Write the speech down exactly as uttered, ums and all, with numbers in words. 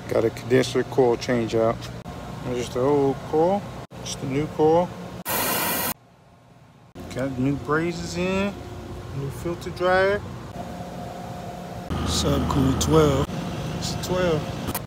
Got a condenser coil change out. There's the old coil. Just the new coil. Got new brazes in. New filter dryer. Subcool twelve. It's a twelve.